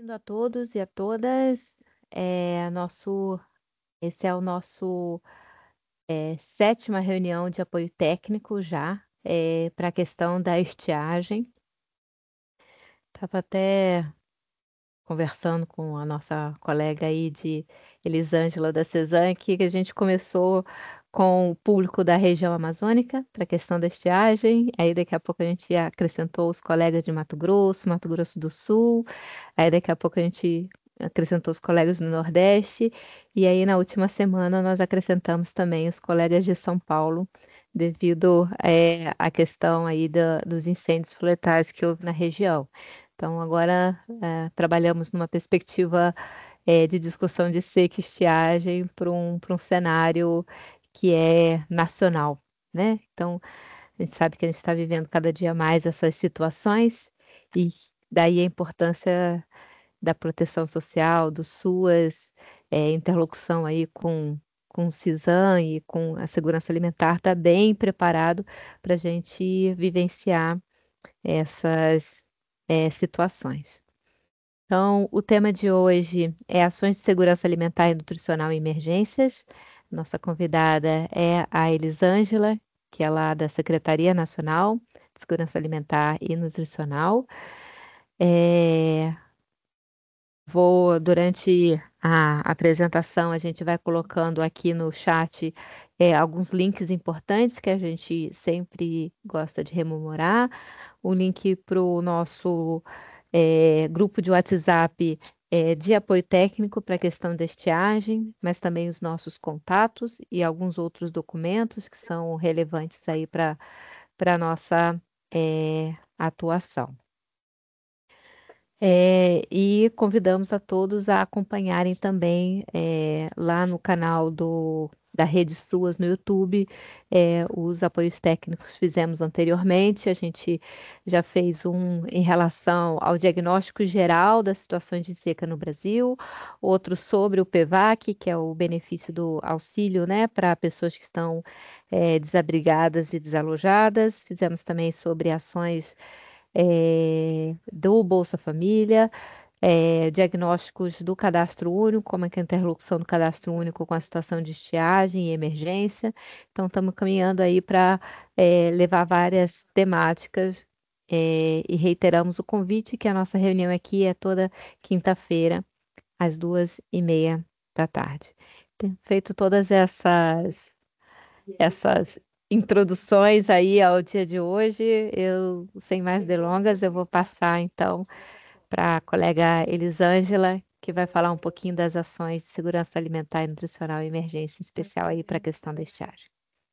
Bem-vindo a todos e a todas. Esse é o nosso sétima reunião de apoio técnico já para a questão da estiagem. Estava até conversando com a nossa colega aí de Elisângela da Cesan, que a gente começou com o público da região amazônica para a questão da estiagem, aí daqui a pouco a gente acrescentou os colegas de Mato Grosso do Sul, aí daqui a pouco a gente acrescentou os colegas do Nordeste, e aí na última semana nós acrescentamos também os colegas de São Paulo, devido à questão aí dos incêndios florestais que houve na região. Então, agora trabalhamos numa perspectiva de discussão de seca e estiagem para um cenário que é nacional, né? Então, a gente sabe que a gente está vivendo cada dia mais essas situações e daí a importância da proteção social, do SUAS, interlocução aí com o CISAM e com a segurança alimentar, está bem preparado para a gente vivenciar essas situações. Então, o tema de hoje é ações de segurança alimentar e nutricional em emergências. Nossa convidada é a Elisângela, que é lá da Secretaria Nacional de Segurança Alimentar e Nutricional. Durante a apresentação, a gente vai colocando aqui no chat alguns links importantes que a gente sempre gosta de rememorar. O link para o nosso grupo de WhatsApp de apoio técnico para a questão da estiagem, mas também os nossos contatos e alguns outros documentos que são relevantes aí para a nossa atuação. E convidamos a todos a acompanharem também lá no canal da Rede Suas no YouTube, os apoios técnicos que fizemos anteriormente. A gente já fez um em relação ao diagnóstico geral das situações de seca no Brasil, outro sobre o PEVAC, que é o benefício do auxílio, né, para pessoas que estão desabrigadas e desalojadas. Fizemos também sobre ações do Bolsa Família, diagnósticos do Cadastro Único, como é que é a interlocução do Cadastro Único com a situação de estiagem e emergência. Então, estamos caminhando aí para levar várias temáticas e reiteramos o convite que a nossa reunião aqui é toda quinta-feira, às 14h30. Feito todas essas introduções aí ao dia de hoje. Eu, sem mais delongas, eu vou passar então para a colega Elisângela, que vai falar um pouquinho das ações de segurança alimentar e nutricional em emergência, em especial aí para a questão da estiagem.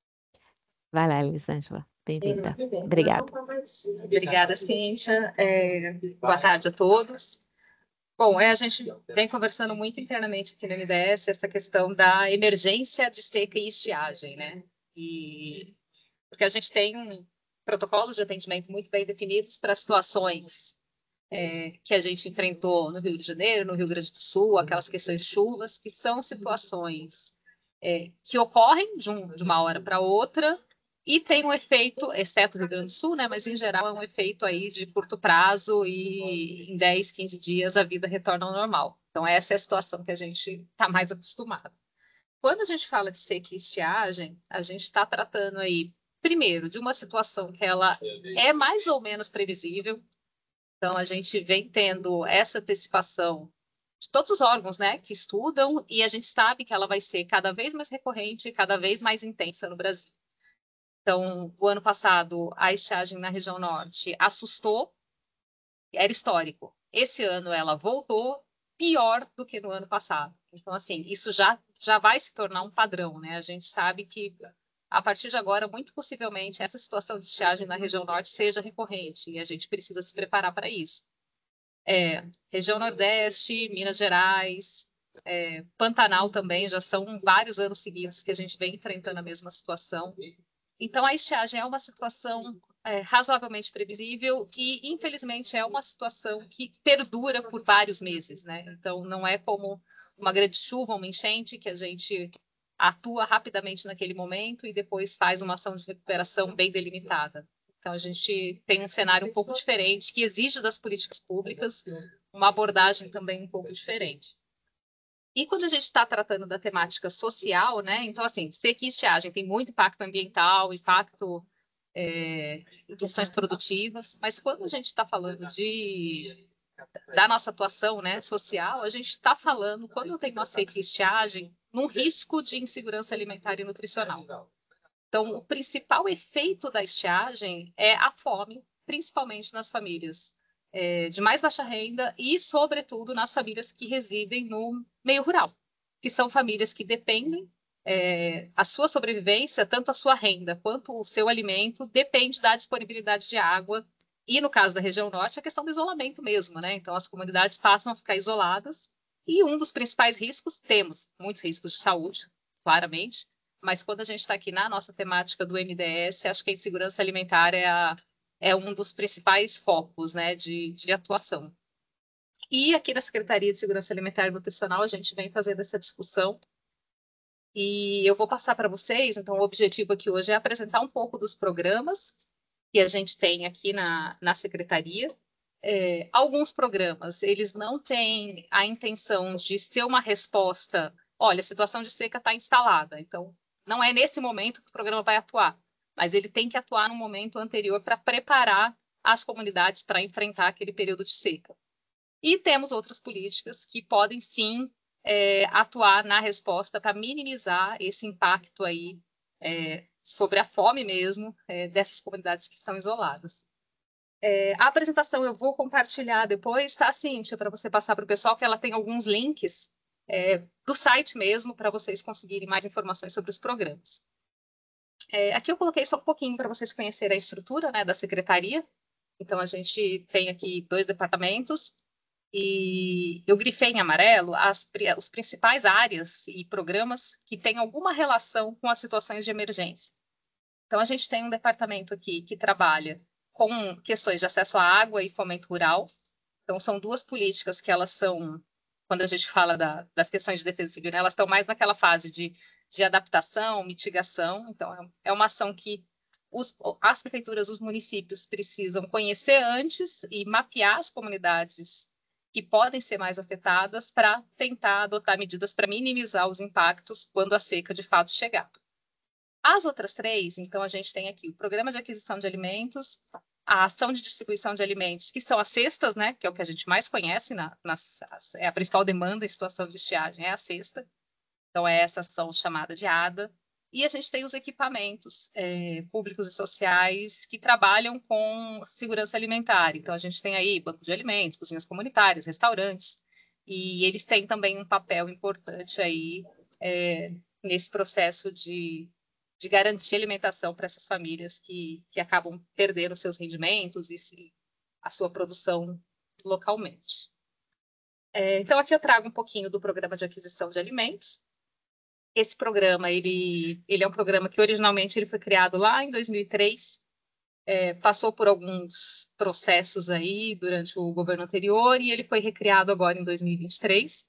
Vai lá, Elisângela. Bem-vinda. Obrigada. Obrigada, Cíntia. Boa tarde a todos. Bom, a gente vem conversando muito internamente aqui no MDS essa questão da emergência de seca e estiagem, né? Porque a gente tem protocolos de atendimento muito bem definidos para situações que a gente enfrentou no Rio de Janeiro, no Rio Grande do Sul, aquelas questões de chuvas, que são situações que ocorrem de uma hora para outra e tem um efeito, exceto o Rio Grande do Sul, né, mas em geral é um efeito aí de curto prazo e em 10, 15 dias a vida retorna ao normal. Então essa é a situação que a gente está mais acostumado. Quando a gente fala de seca e estiagem, a gente está tratando aí, primeiro, de uma situação que ela é mais ou menos previsível. Então, a gente vem tendo essa antecipação de todos os órgãos, né, que estudam, e a gente sabe que ela vai ser cada vez mais recorrente, cada vez mais intensa no Brasil. Então, o ano passado, a estiagem na região norte assustou, era histórico. Esse ano ela voltou pior do que no ano passado. Então, assim, isso já vai se tornar um padrão, né? A gente sabe que a partir de agora, muito possivelmente, essa situação de estiagem na região norte seja recorrente e a gente precisa se preparar para isso. Região Nordeste, Minas Gerais, Pantanal também, já são vários anos seguidos que a gente vem enfrentando a mesma situação. Então, a estiagem é uma situação razoavelmente previsível e, infelizmente, é uma situação que perdura por vários meses, né? Então, não é como uma grande chuva, uma enchente, que a gente atua rapidamente naquele momento e depois faz uma ação de recuperação bem delimitada. Então, a gente tem um cenário um pouco diferente, que exige das políticas públicas uma abordagem também um pouco diferente. E quando a gente está tratando da temática social, né? Então, assim, seca e estiagem tem muito impacto ambiental, impacto em questões produtivas, mas quando a gente está falando da nossa atuação, né, social, a gente está falando, quando tem uma seca e estiagem, num risco de insegurança alimentar e nutricional. Então, o principal efeito da estiagem é a fome, principalmente nas famílias de mais baixa renda e, sobretudo, nas famílias que residem no meio rural, que são famílias que dependem, a sua sobrevivência, tanto a sua renda quanto o seu alimento, depende da disponibilidade de água e, no caso da região norte, a questão do isolamento mesmo, né? Então, as comunidades passam a ficar isoladas e um dos principais riscos, temos muitos riscos de saúde, claramente, mas quando a gente está aqui na nossa temática do MDS, acho que a insegurança alimentar é um dos principais focos, né, de atuação. E aqui na Secretaria de Segurança Alimentar e Nutricional, a gente vem fazendo essa discussão. E eu vou passar para vocês, então o objetivo aqui hoje é apresentar um pouco dos programas que a gente tem aqui na Secretaria. Alguns programas, eles não têm a intenção de ser uma resposta, olha, a situação de seca está instalada, então não é nesse momento que o programa vai atuar, mas ele tem que atuar no momento anterior para preparar as comunidades para enfrentar aquele período de seca. E temos outras políticas que podem, sim, atuar na resposta para minimizar esse impacto aí sobre a fome mesmo dessas comunidades que são isoladas. A apresentação eu vou compartilhar depois, tá, Cíntia, para você passar para o pessoal, que ela tem alguns links do site mesmo, para vocês conseguirem mais informações sobre os programas. Aqui eu coloquei só um pouquinho para vocês conhecerem a estrutura, né, da secretaria. Então, a gente tem aqui 2 departamentos, e eu grifei em amarelo os principais áreas e programas que têm alguma relação com as situações de emergência. Então, a gente tem um departamento aqui que trabalha com questões de acesso à água e fomento rural. Então, são 2 políticas que elas são, quando a gente fala das questões de defesa civil, né, elas estão mais naquela fase de adaptação, mitigação. Então, é uma ação que as prefeituras, os municípios precisam conhecer antes e mapear as comunidades que podem ser mais afetadas para tentar adotar medidas para minimizar os impactos quando a seca de fato chegar. As outras 3, então, a gente tem aqui o Programa de Aquisição de Alimentos, a Ação de Distribuição de Alimentos, que são as cestas, né, que é o que a gente mais conhece, é a principal demanda em situação de estiagem, é a cesta. Então, é essa ação chamada de ADA. E a gente tem os equipamentos públicos e sociais que trabalham com segurança alimentar. Então, a gente tem aí banco de alimentos, cozinhas comunitárias, restaurantes, e eles têm também um papel importante aí nesse processo de garantir alimentação para essas famílias que acabam perdendo seus rendimentos e a sua produção localmente. Então, aqui eu trago um pouquinho do Programa de Aquisição de Alimentos. Esse programa, ele é um programa que originalmente ele foi criado lá em 2003, passou por alguns processos aí durante o governo anterior e ele foi recriado agora em 2023.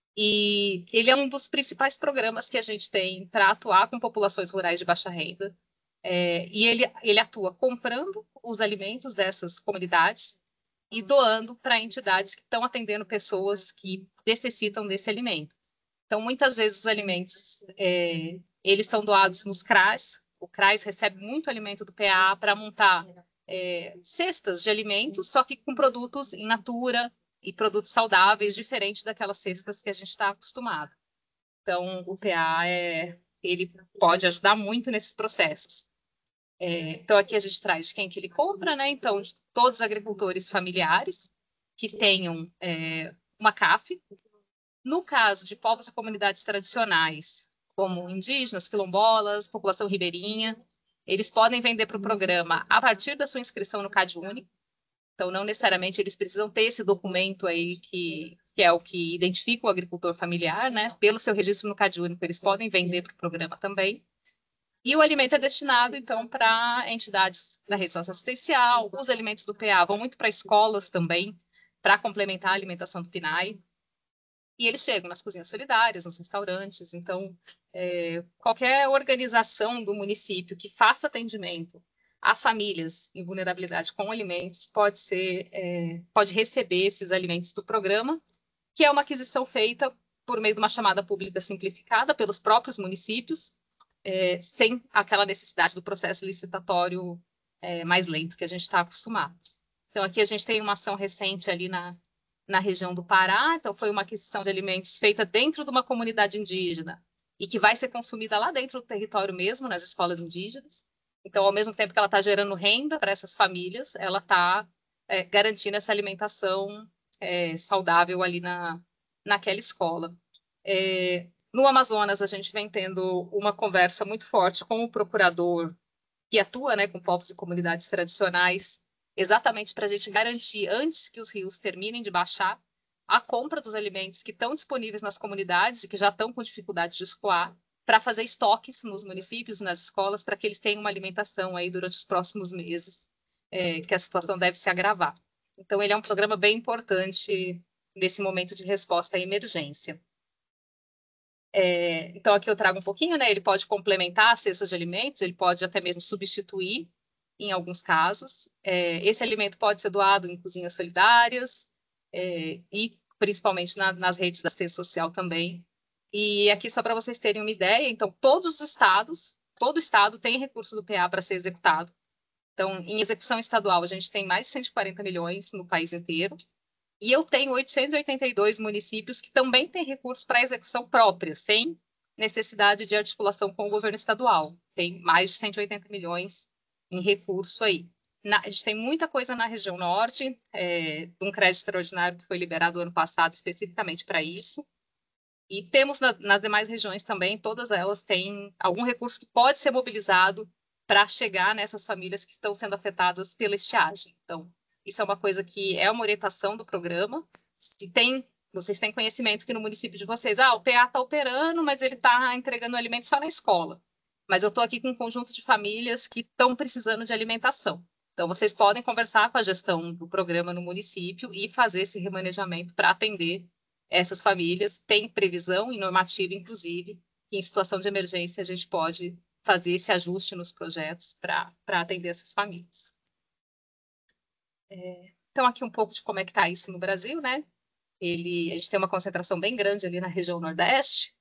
E ele é um dos principais programas que a gente tem para atuar com populações rurais de baixa renda. E ele atua comprando os alimentos dessas comunidades e doando para entidades que estão atendendo pessoas que necessitam desse alimento. Então, muitas vezes os alimentos, eles são doados nos CRAs. O CRAS recebe muito alimento do PA para montar cestas de alimentos, só que com produtos in natura e produtos saudáveis, diferente daquelas cestas que a gente está acostumado. Então, o PA, ele pode ajudar muito nesses processos. Então, aqui a gente traz de quem que ele compra, né? Então, de todos os agricultores familiares que tenham uma CAF. No caso de povos e comunidades tradicionais, como indígenas, quilombolas, população ribeirinha, eles podem vender para o programa a partir da sua inscrição no CadÚnico. Então, não necessariamente eles precisam ter esse documento aí que é o que identifica o agricultor familiar, né? Pelo seu registro no CadÚnico, eles podem vender para o programa também. E o alimento é destinado, então, para entidades da rede assistencial. Os alimentos do PA vão muito para escolas também, para complementar a alimentação do PNAE. E eles chegam nas cozinhas solidárias, nos restaurantes. Então, qualquer organização do município que faça atendimento a famílias em vulnerabilidade com alimentos pode receber esses alimentos do programa, que é uma aquisição feita por meio de uma chamada pública simplificada pelos próprios municípios, sem aquela necessidade do processo licitatório mais lento que a gente está acostumado. Então, aqui a gente tem uma ação recente ali na região do Pará, então foi uma aquisição de alimentos feita dentro de uma comunidade indígena e que vai ser consumida lá dentro do território mesmo, nas escolas indígenas. Então, ao mesmo tempo que ela está gerando renda para essas famílias, ela está garantindo essa alimentação saudável ali naquela escola. No Amazonas, a gente vem tendo uma conversa muito forte com o procurador que atua, né, com povos e comunidades tradicionais, exatamente para a gente garantir, antes que os rios terminem de baixar, a compra dos alimentos que estão disponíveis nas comunidades e que já estão com dificuldade de escoar, para fazer estoques nos municípios, nas escolas, para que eles tenham uma alimentação aí durante os próximos meses, que a situação deve se agravar. Então, ele é um programa bem importante nesse momento de resposta à emergência. Então, aqui eu trago um pouquinho, né? Ele pode complementar as cestas de alimentos, ele pode até mesmo substituir, em alguns casos. Esse alimento pode ser doado em cozinhas solidárias e principalmente nas redes da assistência social também. E aqui, só para vocês terem uma ideia, então, todo estado tem recurso do PA para ser executado. Então, em execução estadual, a gente tem mais de 140 milhões no país inteiro. E eu tenho 882 municípios que também têm recursos para execução própria, sem necessidade de articulação com o governo estadual. Tem mais de 180 milhões em recurso aí. A gente tem muita coisa na região norte, de um crédito extraordinário que foi liberado ano passado especificamente para isso. E temos nas demais regiões também, todas elas têm algum recurso que pode ser mobilizado para chegar nessas famílias que estão sendo afetadas pela estiagem. Então, isso é uma coisa que é uma orientação do programa. Vocês têm conhecimento que no município de vocês, o PA está operando, mas ele está entregando alimento só na escola. Mas eu estou aqui com um conjunto de famílias que estão precisando de alimentação. Então, vocês podem conversar com a gestão do programa no município e fazer esse remanejamento para atender essas famílias. Tem previsão e normativa, inclusive, que em situação de emergência a gente pode fazer esse ajuste nos projetos para atender essas famílias. Então, aqui um pouco de como é que está isso no Brasil, né? A gente tem uma concentração bem grande ali na região Nordeste,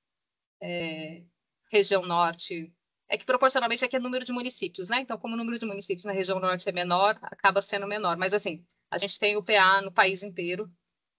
região Norte, que proporcionalmente aqui é número de municípios, né? Então, como o número de municípios na região Norte é menor, acaba sendo menor. Mas, assim, a gente tem o PA no país inteiro,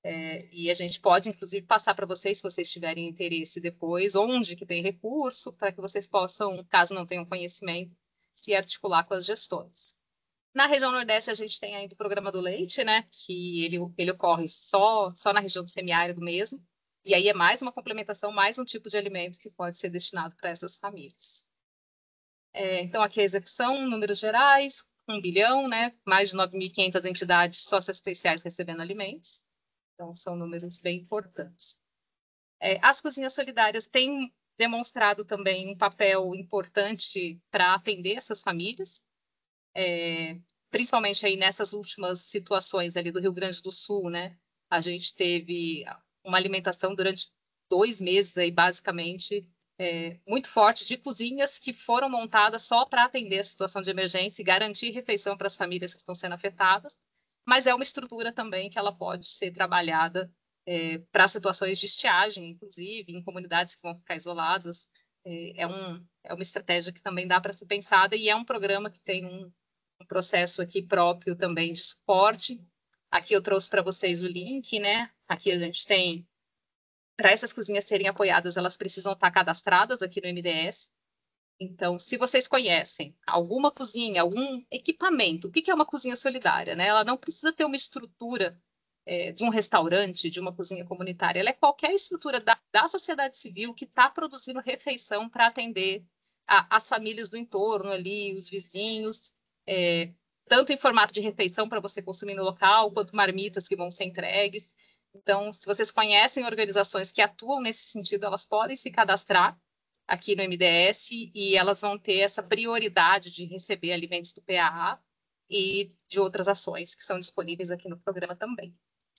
e a gente pode, inclusive, passar para vocês, se vocês tiverem interesse depois, onde que tem recurso, para que vocês possam, caso não tenham conhecimento, se articular com as gestões. Na região Nordeste, a gente tem ainda o programa do leite, né, que ele ocorre só na região do semiárido mesmo, e aí é mais uma complementação, mais um tipo de alimento que pode ser destinado para essas famílias. Então, aqui a execução, números gerais, 1 bilhão, né, mais de 9.500 entidades socioassistenciais recebendo alimentos. Então, são números bem importantes. As cozinhas solidárias têm demonstrado também um papel importante para atender essas famílias, principalmente aí nessas últimas situações ali do Rio Grande do Sul, né? A gente teve uma alimentação durante 2 meses aí, basicamente, muito forte de cozinhas que foram montadas só para atender a situação de emergência e garantir refeição para as famílias que estão sendo afetadas, mas é uma estrutura também que ela pode ser trabalhada para situações de estiagem, inclusive, em comunidades que vão ficar isoladas. É uma estratégia que também dá para ser pensada e é um programa que tem um processo aqui próprio também de suporte. Aqui eu trouxe para vocês o link, né? Aqui a gente tem, para essas cozinhas serem apoiadas, elas precisam estar cadastradas aqui no MDS. Então, se vocês conhecem alguma cozinha, algum equipamento, o que é uma cozinha solidária, né? Ela não precisa ter uma estrutura de um restaurante, de uma cozinha comunitária. Ela é qualquer estrutura da sociedade civil que está produzindo refeição para atender as famílias do entorno ali, os vizinhos, tanto em formato de refeição para você consumir no local, quanto marmitas que vão ser entregues. Então, se vocês conhecem organizações que atuam nesse sentido, elas podem se cadastrar aqui no MDS e elas vão ter essa prioridade de receber alimentos do PAA e de outras ações que são disponíveis aqui no programa também.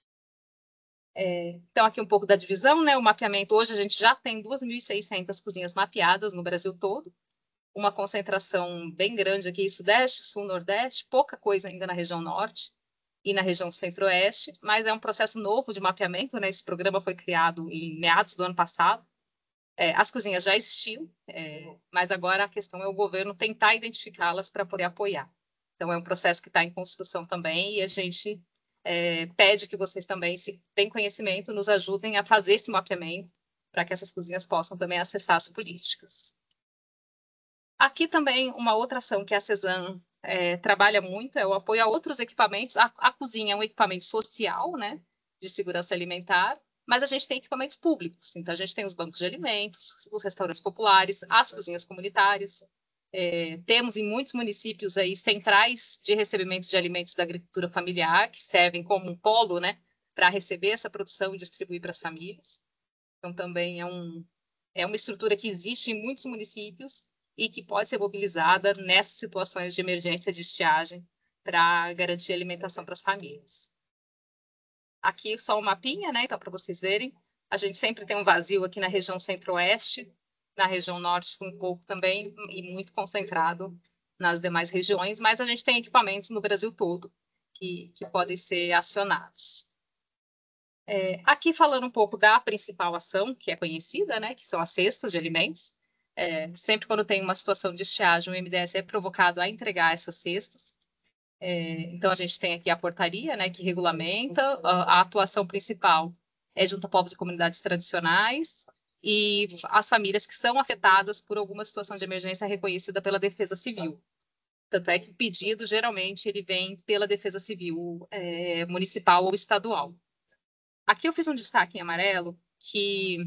Então, aqui um pouco da divisão, né? O mapeamento, hoje a gente já tem 2.600 cozinhas mapeadas no Brasil todo. uma concentração bem grande aqui, Sudeste, Sul, Nordeste, pouca coisa ainda na região Norte e na região Centro-Oeste, mas é um processo novo de mapeamento, né? Esse programa foi criado em meados do ano passado. As cozinhas já existiam, mas agora a questão é o governo tentar identificá-las para poder apoiar. Então, é um processo que está em construção também e a gente pede que vocês também, se têm conhecimento, nos ajudem a fazer esse mapeamento para que essas cozinhas possam também acessar as políticas. Aqui também uma outra ação que a CESAM trabalha muito é o apoio a outros equipamentos. A cozinha é um equipamento social, né, de segurança alimentar, mas a gente tem equipamentos públicos. Então, a gente tem os bancos de alimentos, os restaurantes populares, as cozinhas comunitárias. Temos em muitos municípios aí centrais de recebimento de alimentos da agricultura familiar, que servem como um polo, né, para receber essa produção e distribuir para as famílias. Então, também é uma estrutura que existe em muitos municípios e que pode ser mobilizada nessas situações de emergência de estiagem para garantir alimentação para as famílias. Aqui só um mapinha, né, então, para vocês verem. A gente sempre tem um vazio aqui na região Centro-Oeste, na região Norte um pouco também, e muito concentrado nas demais regiões, mas a gente tem equipamentos no Brasil todo que podem ser acionados. Aqui falando um pouco da principal ação, que é conhecida, né, que são as cestas de alimentos. Sempre quando tem uma situação de estiagem, o MDS é provocado a entregar essas cestas. Então, a gente tem aqui a portaria, né, que regulamenta, a atuação principal junto a povos e comunidades tradicionais e as famílias que são afetadas por alguma situação de emergência reconhecida pela Defesa Civil. Tanto é que o pedido, geralmente, ele vem pela Defesa Civil municipal ou estadual. Aqui eu fiz um destaque em amarelo que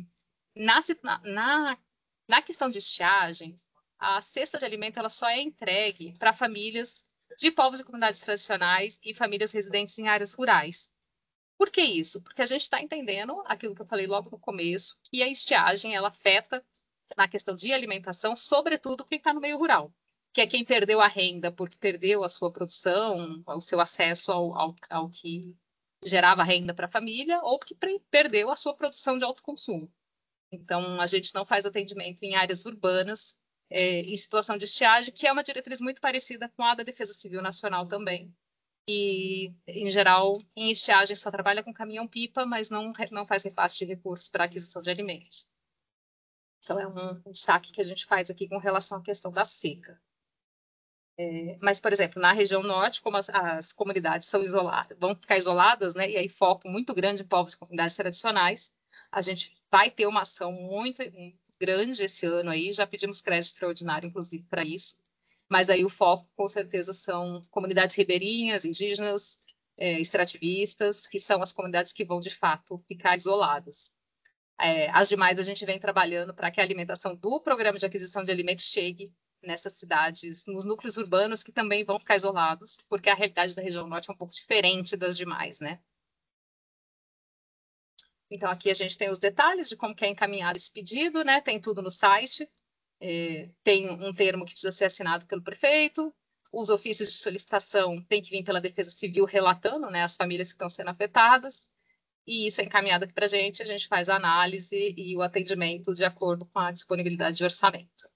na questão de estiagem, a cesta de alimento ela só é entregue para famílias de povos e comunidades tradicionais e famílias residentes em áreas rurais. Por que isso? Porque a gente está entendendo aquilo que eu falei logo no começo, que a estiagem ela afeta na questão de alimentação, sobretudo quem está no meio rural, que é quem perdeu a renda porque perdeu a sua produção, o seu acesso ao que gerava renda para a família, ou porque perdeu a sua produção de autoconsumo. Então, a gente não faz atendimento em áreas urbanas, em situação de estiagem, que é uma diretriz muito parecida com a da Defesa Civil Nacional também. E, em geral, em estiagem só trabalha com caminhão-pipa, mas não faz repasse de recursos para aquisição de alimentos. Então, é um destaque que a gente faz aqui com relação à questão da seca. Mas, por exemplo, na região norte, como as comunidades são isoladas, vão ficar isoladas, né, e aí foco muito grande em povos e comunidades tradicionais, a gente vai ter uma ação muito grande esse ano aí, já pedimos crédito extraordinário, inclusive, para isso, mas aí o foco, com certeza, são comunidades ribeirinhas, indígenas, extrativistas, que são as comunidades que vão, de fato, ficar isoladas. As demais, a gente vem trabalhando para que a alimentação do programa de aquisição de alimentos chegue nessas cidades, nos núcleos urbanos, que também vão ficar isolados, porque a realidade da região norte é um pouco diferente das demais, né? Então, aqui a gente tem os detalhes de como que é encaminhado esse pedido, né? Tem tudo no site, tem um termo que precisa ser assinado pelo prefeito, os ofícios de solicitação têm que vir pela Defesa Civil relatando, né, as famílias que estão sendo afetadas, e isso é encaminhado aqui para a gente faz a análise e o atendimento de acordo com a disponibilidade de orçamento.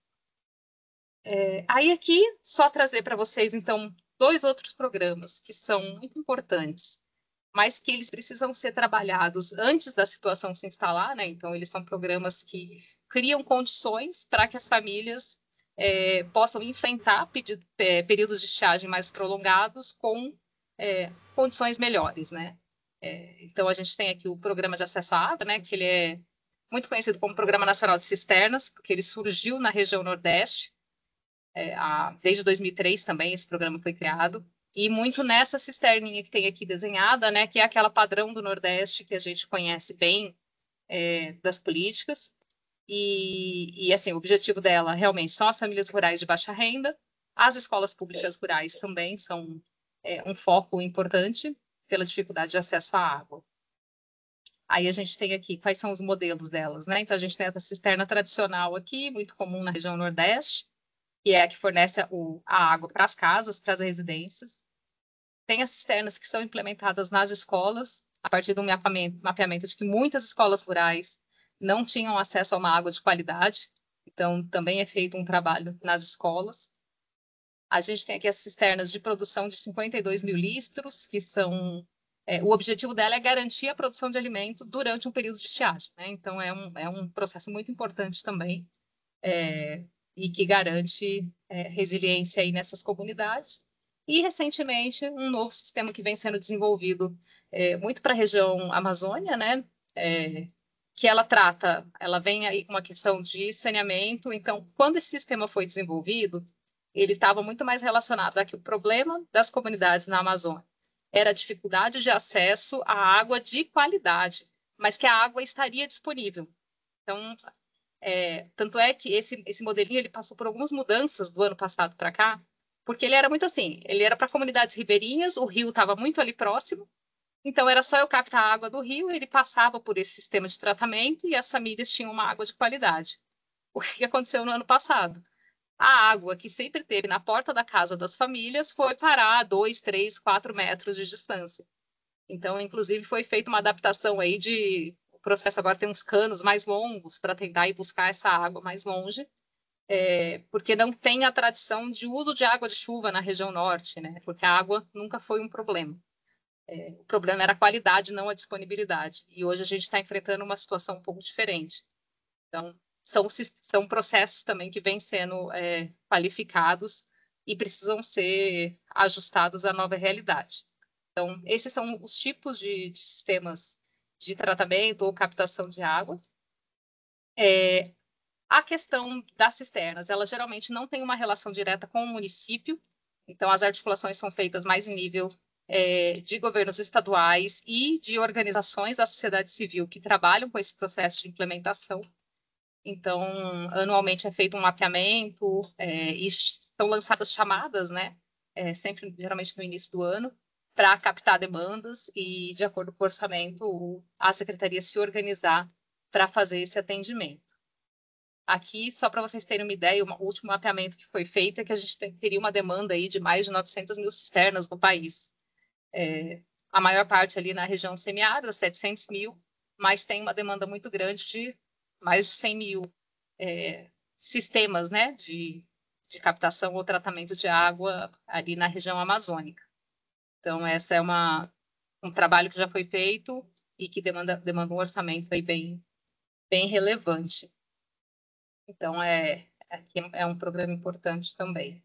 Aí aqui, só trazer para vocês, então, 2 outros programas que são muito importantes, mas que eles precisam ser trabalhados antes da situação se instalar, né? Então, eles são programas que criam condições para que as famílias possam enfrentar períodos de estiagem mais prolongados com condições melhores, né? Então, a gente tem aqui o Programa de Acesso à Água, né? Que ele é muito conhecido como Programa Nacional de Cisternas, porque ele surgiu na região Nordeste, desde 2003 também esse programa foi criado, e muito nessa cisterninha que tem aqui desenhada, né, que é aquela padrão do Nordeste que a gente conhece bem das políticas, e assim, o objetivo dela realmente são as famílias rurais de baixa renda, as escolas públicas rurais também são um foco importante pela dificuldade de acesso à água. Aí a gente tem aqui quais são os modelos delas, né? Então a gente tem essa cisterna tradicional aqui, muito comum na região Nordeste, que é a que fornece a água para as casas, para as residências. Tem as cisternas que são implementadas nas escolas, a partir do mapeamento de que muitas escolas rurais não tinham acesso a uma água de qualidade. Então, também é feito um trabalho nas escolas. A gente tem aqui as cisternas de produção de 52 mil litros, que são... o objetivo dela é garantir a produção de alimento durante um período de estiagem, né? Então, é um processo muito importante também, e que garante resiliência aí nessas comunidades. E, recentemente, um novo sistema que vem sendo desenvolvido muito para a região Amazônia, né? Que ela vem aí com uma questão de saneamento. Então, quando esse sistema foi desenvolvido, ele estava muito mais relacionado a que o problema das comunidades na Amazônia era a dificuldade de acesso à água de qualidade, mas que a água estaria disponível. Então, tanto é que esse modelinho ele passou por algumas mudanças do ano passado para cá, porque ele era muito assim, ele era para comunidades ribeirinhas, o rio estava muito ali próximo, então era só eu captar a água do rio, ele passava por esse sistema de tratamento e as famílias tinham uma água de qualidade. O que aconteceu no ano passado? A água que sempre teve na porta da casa das famílias foi parar a 2, 3, 4 metros de distância. Então, inclusive, foi feita uma adaptação aí o processo agora tem uns canos mais longos para tentar ir buscar essa água mais longe, porque não tem a tradição de uso de água de chuva na região norte, né? Porque a água nunca foi um problema. O problema era a qualidade, não a disponibilidade. E hoje a gente está enfrentando uma situação um pouco diferente. Então, são processos também que vêm sendo qualificados e precisam ser ajustados à nova realidade. Então, esses são os tipos de sistemas de tratamento ou captação de água. A questão das cisternas, ela geralmente não tem uma relação direta com o município, então as articulações são feitas mais em nível de governos estaduais e de organizações da sociedade civil que trabalham com esse processo de implementação. Então, anualmente é feito um mapeamento e são lançadas chamadas, né? Sempre, geralmente no início do ano, para captar demandas e, de acordo com o orçamento, a secretaria se organizar para fazer esse atendimento. Aqui, só para vocês terem uma ideia, o último mapeamento que foi feito é que a gente teria uma demanda aí de mais de 900 mil cisternas no país. A maior parte ali na região semiárida, 700 mil, mas tem uma demanda muito grande de mais de 100 mil sistemas, né, de captação ou tratamento de água ali na região amazônica. Então, essa é um trabalho que já foi feito e que demanda um orçamento aí bem relevante. Então, aqui é um programa importante também.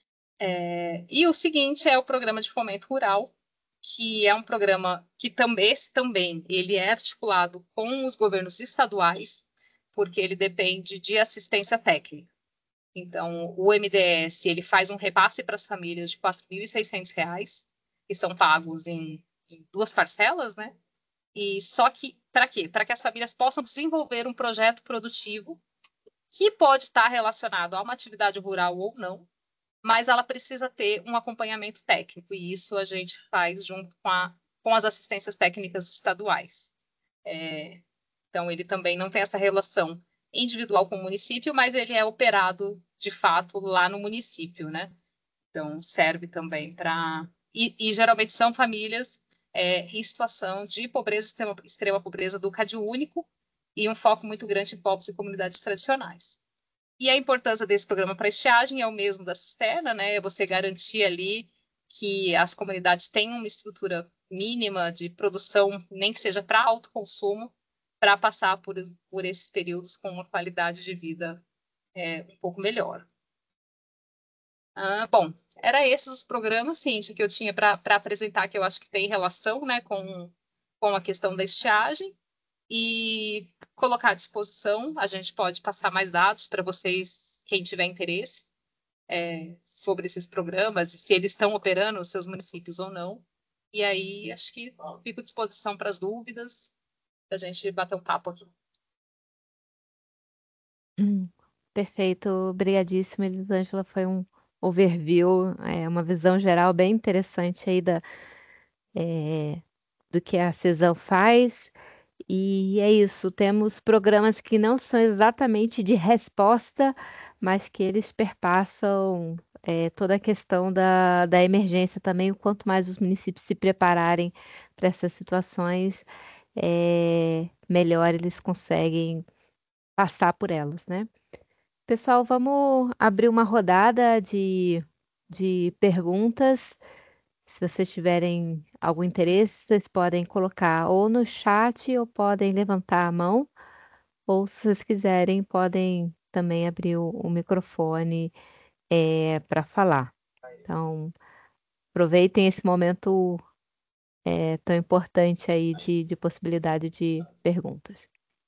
E o seguinte é o programa de fomento rural, que é um programa que esse também ele é articulado com os governos estaduais, porque ele depende de assistência técnica. Então, o MDS ele faz um repasse para as famílias de R$ 4.600, que são pagos em 2 parcelas, né? E só que, para quê? Para que as famílias possam desenvolver um projeto produtivo que pode estar relacionado a uma atividade rural ou não, mas ela precisa ter um acompanhamento técnico, e isso a gente faz junto com as assistências técnicas estaduais. Então, ele também não tem essa relação individual com o município, mas ele é operado, de fato, lá no município, né? Então, serve também para... E geralmente são famílias em situação de pobreza, extrema pobreza do CadÚnico, e um foco muito grande em povos e comunidades tradicionais. E a importância desse programa para estiagem é o mesmo da cisterna, né? É você garantir ali que as comunidades tenham uma estrutura mínima de produção, nem que seja para autoconsumo, para passar por esses períodos com uma qualidade de vida um pouco melhor. Bom, era esses os programas, Cíntia, que eu tinha para apresentar, que eu acho que tem relação, né, com a questão da estiagem, e colocar à disposição. A gente pode passar mais dados para vocês, quem tiver interesse, sobre esses programas, e se eles estão operando os seus municípios ou não. E aí, acho que fico à disposição para as dúvidas, para a gente bater um papo aqui. Perfeito, obrigadíssima, Elisângela. Foi um overview, uma visão geral bem interessante aí do que a CESAM faz. E é isso, temos programas que não são exatamente de resposta, mas que eles perpassam toda a questão da emergência também. O quanto mais os municípios se prepararem para essas situações, melhor eles conseguem passar por elas, né? pessoal, vamos abrir uma rodada de perguntas. Se vocês tiverem algum interesse, vocês podem colocar ou no chat ou podem levantar a mão, ou se vocês quiserem, podem também abrir o microfone para falar. Então, aproveitem esse momento tão importante aí de possibilidade de perguntas.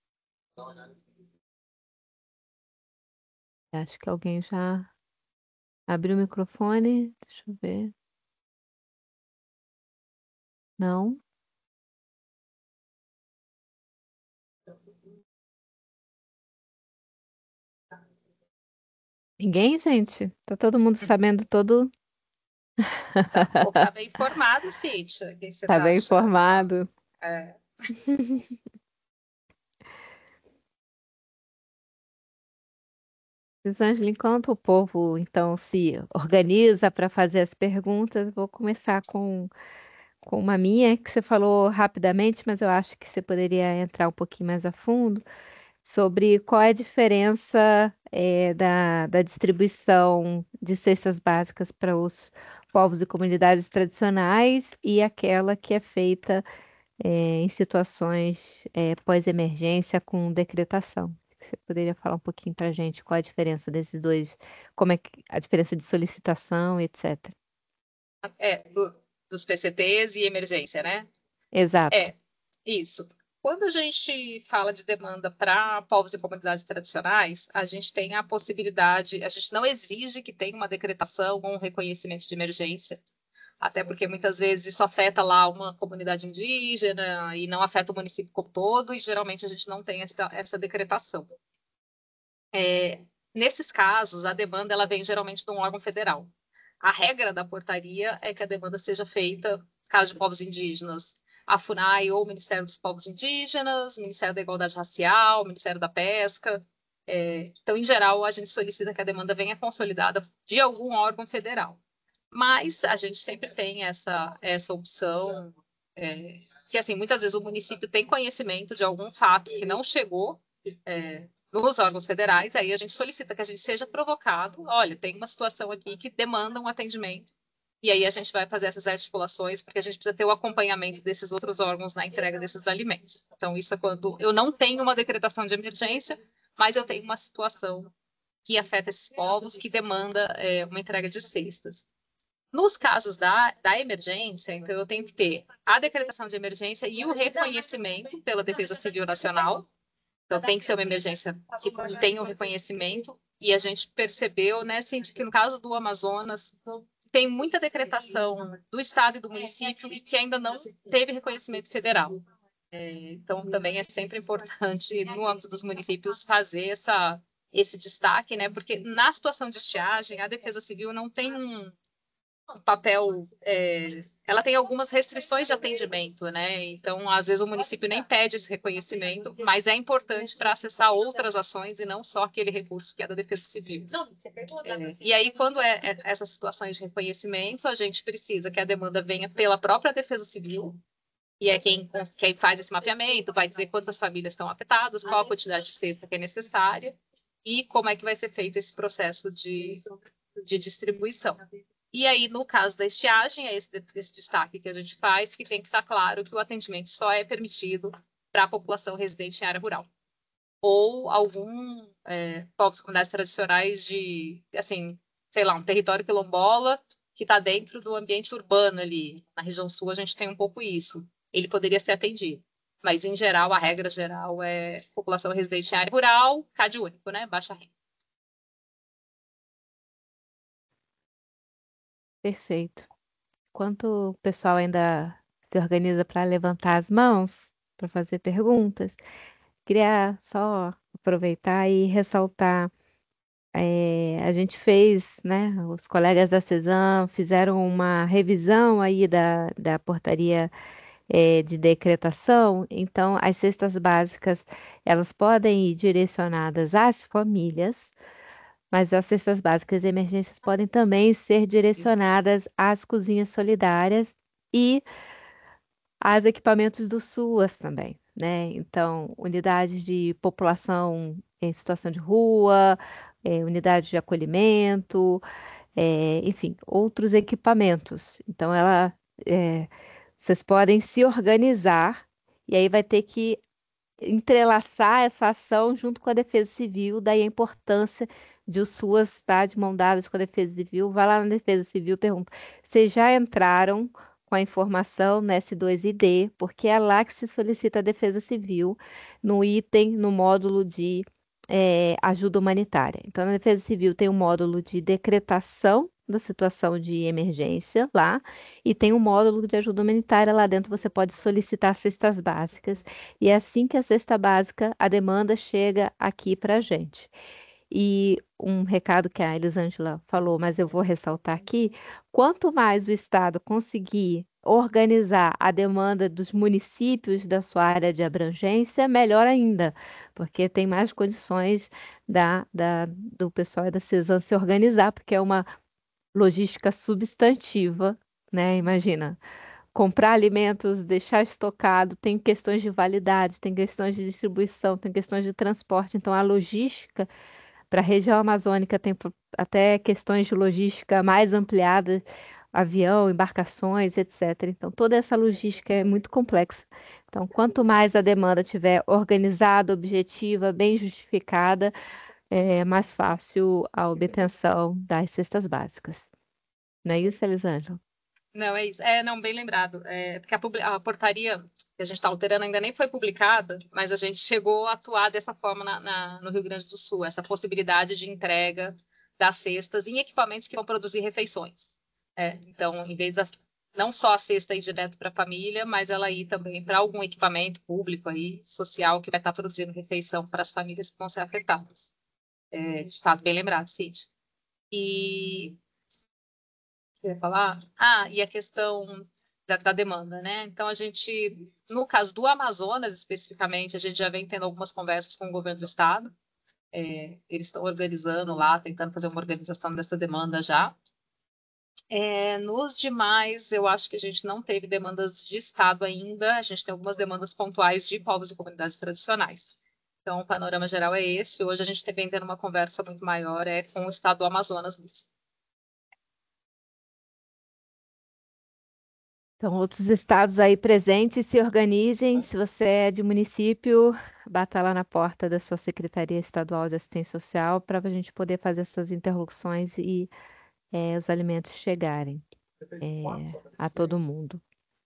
Acho que alguém já abriu o microfone. Deixa eu ver. Não? Ninguém, gente? Tá todo mundo sabendo todo. Tá bem informado, Cíntia. O que você Tá tá bem achando? informado. É. Elisângela, enquanto o povo então se organiza para fazer as perguntas, vou começar com uma minha que você falou rapidamente, mas eu acho que você poderia entrar um pouquinho mais a fundo sobre qual é a diferença da distribuição de cestas básicas para os povos e comunidades tradicionais e aquela que é feita em situações pós-emergência com decretação. Você poderia falar um pouquinho para a gente qual a diferença desses dois, como é a diferença de solicitação, etc. Dos PCTs e emergência, né? Exato. Isso. Quando a gente fala de demanda para povos e comunidades tradicionais, a gente tem a possibilidade, a gente não exige que tenha uma decretação ou um reconhecimento de emergência, até porque muitas vezes isso afeta lá uma comunidade indígena e não afeta o município como todo, e geralmente a gente não tem essa decretação. Nesses casos, a demanda ela vem geralmente de um órgão federal. A regra da portaria é que a demanda seja feita, caso de povos indígenas, a FUNAI ou o Ministério dos Povos Indígenas, Ministério da Igualdade Racial, Ministério da Pesca. Então, em geral, a gente solicita que a demanda venha consolidada de algum órgão federal. Mas a gente sempre tem essa opção, que assim, muitas vezes o município tem conhecimento de algum fato que não chegou nos órgãos federais, aí a gente solicita que a gente seja provocado. Olha, tem uma situação aqui que demanda um atendimento, e aí a gente vai fazer essas articulações, porque a gente precisa ter o acompanhamento desses outros órgãos na entrega desses alimentos. Então, isso é quando eu não tenho uma decretação de emergência, mas eu tenho uma situação que afeta esses povos, que demanda uma entrega de cestas. Nos casos da emergência, então eu tenho que ter a decretação de emergência e o reconhecimento pela Defesa Civil Nacional. Então, tem que ser uma emergência que tenha o reconhecimento. E a gente percebeu, né, Cindy, que no caso do Amazonas, tem muita decretação do Estado e do município e que ainda não teve reconhecimento federal. Então, também é sempre importante, no âmbito dos municípios, fazer esse destaque, né, porque na situação de estiagem, a Defesa Civil não tem um papel, ela tem algumas restrições de atendimento, né? Então, às vezes o município nem pede esse reconhecimento, mas é importante para acessar outras ações e não só aquele recurso que é da Defesa Civil. E aí, quando essas situações de reconhecimento, a gente precisa que a demanda venha pela própria Defesa Civil, e é quem faz esse mapeamento, vai dizer quantas famílias estão afetadas, qual a quantidade de cesta que é necessária e como é que vai ser feito esse processo de distribuição. E aí, no caso da estiagem, é esse destaque que a gente faz, que tem que estar claro que o atendimento só é permitido para a população residente em área rural. Ou algum povos comunidades tradicionais de, assim, sei lá, um território quilombola que está dentro do ambiente urbano ali. Na região sul, a gente tem um pouco isso. Ele poderia ser atendido. Mas, em geral, a regra geral é população residente em área rural, CAD único, né? Baixa renda. Perfeito. Enquanto o pessoal ainda se organiza para levantar as mãos para fazer perguntas, queria só aproveitar e ressaltar. A gente fez, né? Os colegas da CESAM fizeram uma revisão aí da portaria de decretação. Então, as cestas básicas elas podem ir direcionadas às famílias, mas as cestas básicas de emergências podem também ser direcionadas às cozinhas solidárias e aos equipamentos do SUAS também. né? Então, unidades de população em situação de rua, unidades de acolhimento, enfim, outros equipamentos. Então, é, vocês podem se organizar e aí vai ter que entrelaçar essa ação junto com a Defesa Civil, daí a importância de o SUAS estar de mão dadas com a Defesa Civil. Vai lá na Defesa Civil e pergunta: vocês já entraram com a informação no S2ID? Porque é lá que se solicita a Defesa Civil, no item, no módulo de ajuda humanitária. Então, na Defesa Civil tem um módulo de decretação da situação de emergência lá, e tem um módulo de ajuda humanitária lá dentro. Você pode solicitar cestas básicas e é assim que a cesta básica, a demanda chega aqui para a gente. E um recado que a Elisângela falou, mas eu vou ressaltar aqui: quanto mais o Estado conseguir organizar a demanda dos municípios da sua área de abrangência, melhor ainda, porque tem mais condições do pessoal da CESAM se organizar, porque é uma logística substantiva, né? Imagina comprar alimentos, deixar estocado, tem questões de validade, tem questões de distribuição, tem questões de transporte. Então, a logística para a região amazônica tem até questões de logística mais ampliadas, avião, embarcações, etc. Então, toda essa logística é muito complexa. Então, quanto mais a demanda tiver organizada, objetiva, bem justificada, é mais fácil a obtenção das cestas básicas. Não é isso, Elisângela? Não, é isso. Não, bem lembrado. Porque a portaria que a gente está alterando ainda nem foi publicada, mas a gente chegou a atuar dessa forma no Rio Grande do Sul, essa possibilidade de entrega das cestas em equipamentos que vão produzir refeições. Então, em vez não só a cesta ir direto para a família, mas ela ir também para algum equipamento público aí, social, que vai estar produzindo refeição para as famílias que vão ser afetadas. De fato, bem lembrado, Cid. E eu ia falar? E a questão da demanda, né? Então, a gente, no caso do Amazonas, especificamente, a gente já vem tendo algumas conversas com o governo do estado. Eles estão organizando lá, tentando fazer uma organização dessa demanda já. Nos demais, eu acho que a gente não teve demandas de estado ainda, a gente tem algumas demandas pontuais de povos e comunidades tradicionais. Então, o panorama geral é esse. Hoje a gente vem tendo uma conversa muito maior com o estado do Amazonas mesmo. Então, outros estados aí presentes, se organizem. Se você é de município, bata lá na porta da sua Secretaria Estadual de Assistência Social para a gente poder fazer essas interlocuções e os alimentos chegarem a todo mundo.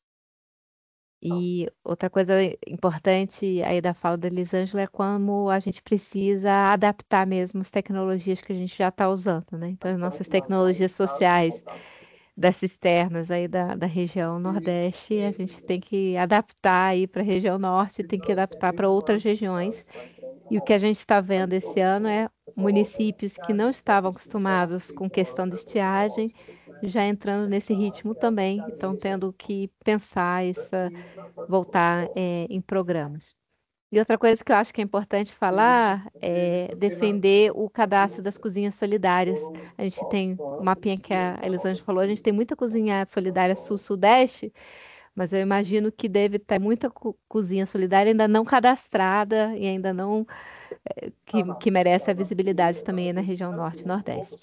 E outra coisa importante aí da fala da Elisângela é como a gente precisa adaptar mesmo as tecnologias que a gente já está usando, né? Então, as nossas tecnologias sociais das cisternas aí da região Nordeste, a gente tem que adaptar aí para a região Norte, tem que adaptar para outras regiões. E o que a gente está vendo esse ano é municípios que não estavam acostumados com questão de estiagem, já entrando nesse ritmo também, estão tendo que pensar voltar em programas. E outra coisa que eu acho que é importante falar é defender o cadastro das cozinhas solidárias. A gente tem o mapinha que a Elisângela falou, a gente tem muita cozinha solidária sul-sudeste, mas eu imagino que deve ter muita cozinha solidária ainda não cadastrada e ainda não que merece a visibilidade também na região norte e nordeste.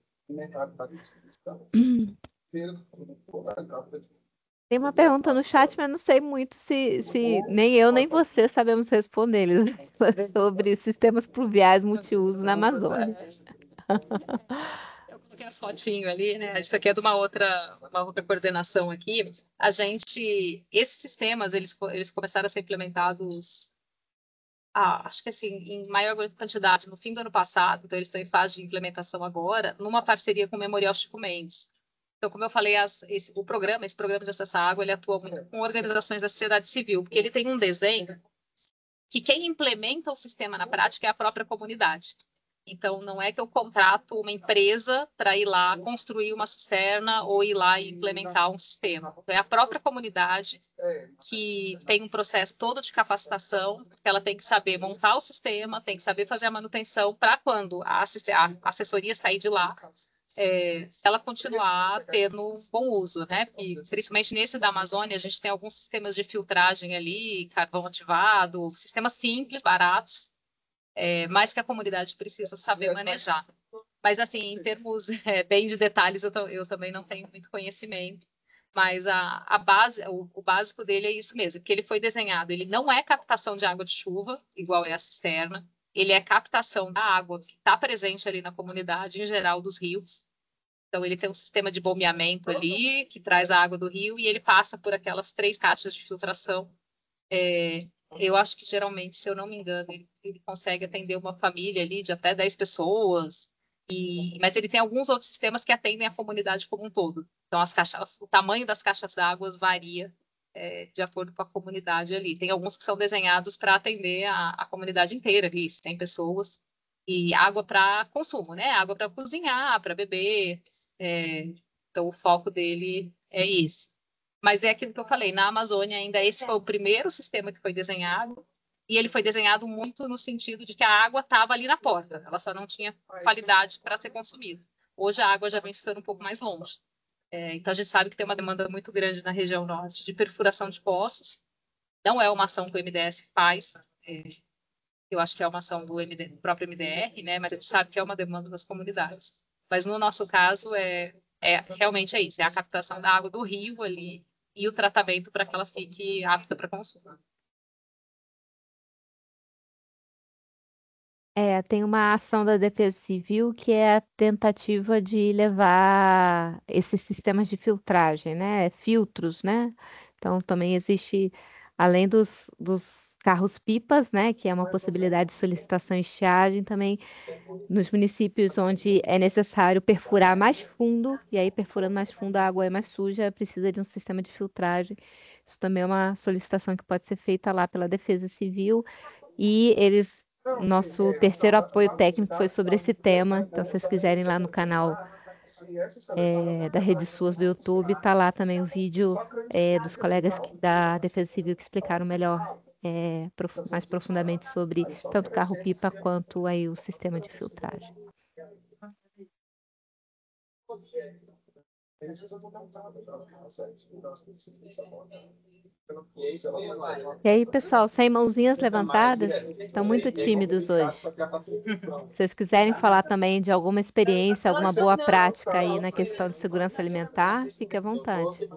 Tem uma pergunta no chat, mas não sei muito se nem eu nem você sabemos responder eles sobre sistemas pluviais multiuso na Amazônia. Eu coloquei as fotinhos ali, né? Isso aqui é de uma outra coordenação aqui. Esses sistemas, eles começaram a ser implementados, acho que assim, em maior quantidade no fim do ano passado, então eles estão em fase de implementação agora, numa parceria com o Memorial Chico Mendes. Então, como eu falei, esse programa de acesso à água, ele atua muito com organizações da sociedade civil, porque ele tem um desenho que quem implementa o sistema na prática é a própria comunidade. Então, não é que eu contrato uma empresa para ir lá construir uma cisterna ou ir lá e implementar um sistema. Então, é a própria comunidade que tem um processo todo de capacitação, que ela tem que saber montar o sistema, tem que saber fazer a manutenção para quando a assessoria sair de lá, ela continuar tendo bom uso, né? E, principalmente nesse da Amazônia, a gente tem alguns sistemas de filtragem ali, carvão ativado, sistemas simples, baratos, mas que a comunidade precisa saber manejar. Mas, assim, em termos bem de detalhes, eu também não tenho muito conhecimento. Mas a base, o básico dele é isso mesmo, que ele foi desenhado. Ele não é captação de água de chuva, igual é a cisterna. Ele é captação da água que está presente ali na comunidade, em geral, dos rios. Então, ele tem um sistema de bombeamento ali, que traz a água do rio, e ele passa por aquelas 3 caixas de filtração. Eu acho que, geralmente, se eu não me engano, ele consegue atender uma família ali de até 10 pessoas, mas ele tem alguns outros sistemas que atendem a comunidade como um todo. Então, o tamanho das caixas d'água varia de acordo com a comunidade ali. Tem alguns que são desenhados para atender a comunidade inteira ali, 100 pessoas. E água para consumo, né? Água para cozinhar, para beber. Então, o foco dele é esse. Mas é aquilo que eu falei, na Amazônia ainda esse foi o primeiro sistema que foi desenhado, e ele foi desenhado muito no sentido de que a água estava ali na porta, ela só não tinha qualidade para ser consumida. Hoje a água já vem ficando um pouco mais longe. Então a gente sabe que tem uma demanda muito grande na região norte de perfuração de poços. Não é uma ação que o MDS faz, eu acho que é uma ação do próprio MDR, né? Mas a gente sabe que é uma demanda das comunidades. Mas no nosso caso realmente é isso, é a captação da água do rio ali e o tratamento para que ela fique apta para consumo. Tem uma ação da Defesa Civil que é a tentativa de levar esses sistemas de filtragem, né? Filtros, né? Então também existe, além dos carros-pipas, né? Que é uma possibilidade de solicitação e estiagem, também nos municípios onde é necessário perfurar mais fundo, e aí perfurando mais fundo a água é mais suja, precisa de um sistema de filtragem. Isso também é uma solicitação que pode ser feita lá pela Defesa Civil. E nosso terceiro apoio técnico foi sobre esse tema. Então, se vocês quiserem ir lá no canal da Rede SUAS do YouTube, tá lá também o vídeo dos colegas da Defesa Civil que explicaram melhor, mais profundamente sobre tanto carro-pipa quanto aí o sistema de filtragem. E aí, pessoal, sem mãozinhas levantadas? Estão muito tímidos hoje. Se vocês quiserem falar também de alguma experiência, alguma boa prática aí na questão de segurança alimentar, fique à vontade.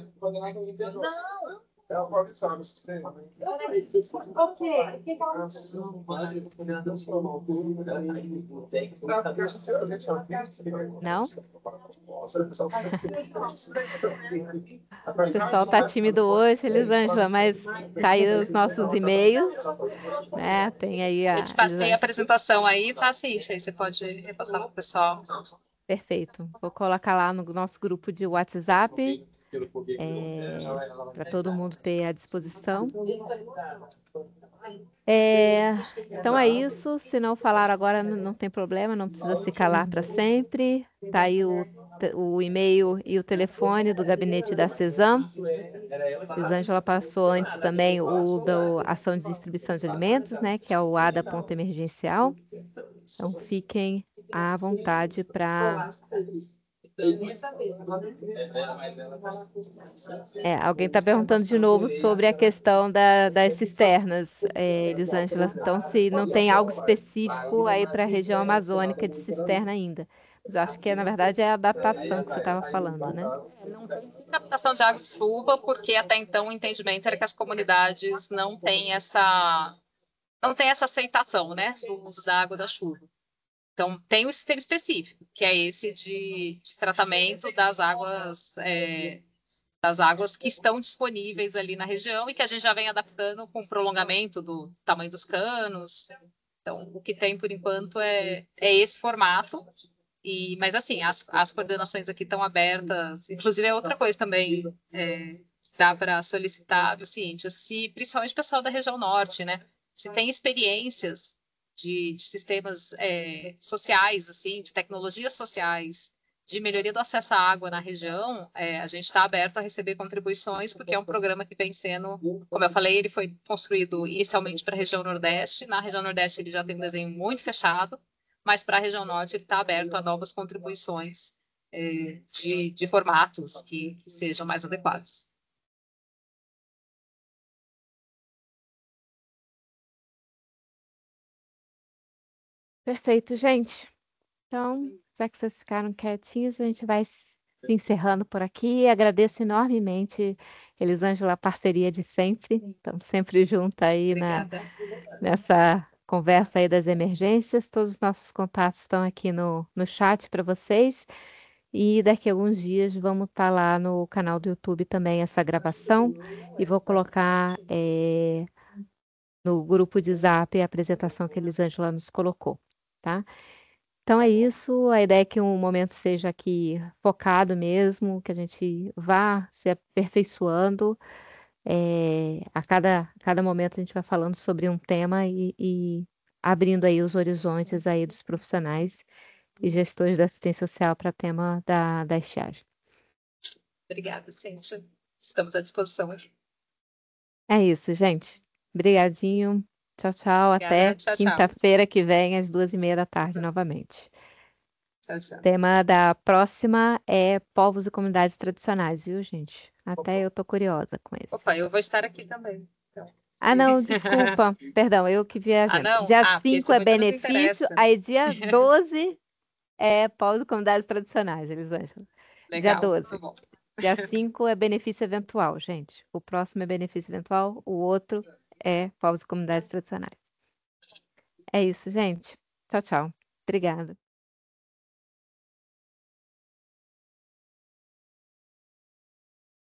Não? O pessoal está tímido hoje, Elisângela, mas tá aí os nossos e-mails, né? Tem aí Eu te passei a apresentação aí, tá, Cíntia? Aí você pode repassar para o pessoal. Perfeito. Vou colocar lá no nosso grupo de WhatsApp, para todo mundo ter à disposição. Então é isso. Se não falar agora, não tem problema, não precisa se calar para sempre. Tá aí o e-mail e o telefone do gabinete da CESAM. Elisângela passou antes também o da Ação de Distribuição de Alimentos, né, que é o ADA.emergencial. Então fiquem à vontade para... alguém está perguntando de novo sobre a questão das cisternas, Elisângela. Então, se não tem algo específico aí para a região amazônica de cisterna ainda. Mas eu acho que, na verdade, é a adaptação que você estava falando, né? Não tem captação de água de chuva, porque até então o entendimento era que as comunidades não têm essa aceitação, né, do uso da água da chuva. Então, tem um sistema específico, que é esse de tratamento das águas que estão disponíveis ali na região e que a gente já vem adaptando com o prolongamento do tamanho dos canos. Então, o que tem, por enquanto, é esse formato. Mas, assim, as coordenações aqui estão abertas. Inclusive, é outra coisa também dá para solicitar do ciente, se, principalmente o pessoal da região norte, né? Se tem experiências de sistemas sociais, assim, de tecnologias sociais, de melhoria do acesso à água na região, a gente está aberto a receber contribuições, porque é um programa que vem sendo, como eu falei, ele foi construído inicialmente para a região Nordeste. Na região Nordeste ele já tem um desenho muito fechado, mas para a região norte ele está aberto a novas contribuições de formatos que sejam mais adequados. Perfeito, gente. Então, já que vocês ficaram quietinhos, a gente vai se encerrando por aqui. Agradeço enormemente, Elisângela, a parceria de sempre. Estamos sempre juntos aí Obrigada. nessa conversa aí das emergências. Todos os nossos contatos estão aqui no chat para vocês. E daqui a alguns dias vamos estar lá no canal do YouTube também essa gravação. E vou colocar no grupo de Zap a apresentação que a Elisângela nos colocou, tá? Então é isso. A ideia é que um momento seja aqui focado mesmo, que a gente vá se aperfeiçoando. A cada momento a gente vai falando sobre um tema e abrindo aí os horizontes aí dos profissionais e gestores da assistência social para o tema da estiagem. Obrigada, Cíntia. Estamos à disposição aqui. É isso, gente. Obrigadinho. Tchau, tchau. Obrigada. Até Tchau, tchau. quinta-feira que vem, às 2h30 da tarde, novamente. Tchau, tchau. O tema da próxima é povos e comunidades tradicionais, viu, gente? Até eu tô curiosa com esse. Opa, eu vou estar aqui também. Então. Ah, não, desculpa. Perdão, eu que vi a agenda. não? Dia Porque 5 isso é muito nos benefício, interessa. aí dia 12 é povos e comunidades tradicionais, Elisângela. Dia Legal, 12. muito bom. Dia 5 é benefício eventual, gente. O próximo é benefício eventual, o outro é povos e comunidades tradicionais. É isso, gente. Tchau, tchau. Obrigada.